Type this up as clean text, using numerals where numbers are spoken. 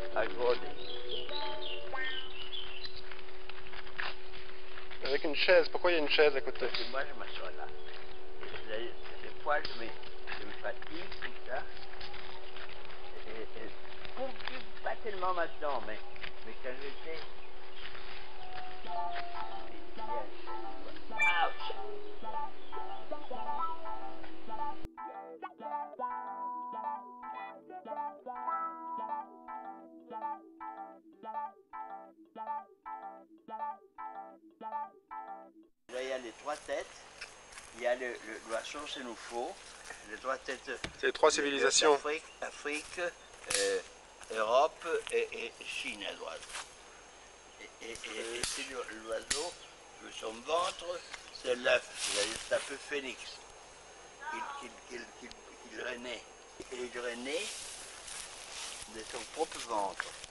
à gronder. Avec une chaise, pourquoi il y a une chaise à côté? Parce que moi je m'assois là. Et des fois je me fatigue, tout ça. Et pas tellement maintenant, mais quand j'étais... Ouch! Là, il y a les trois têtes. Il y a l'oiseau Sénoufo, les trois têtes. C'est les trois civilisations. Afrique, Europe et Chine à droite. Et c'est l'oiseau, son ventre, c'est l'œuf, c'est un peu phénix, qu'il renaît. Et il renaît de son propre ventre.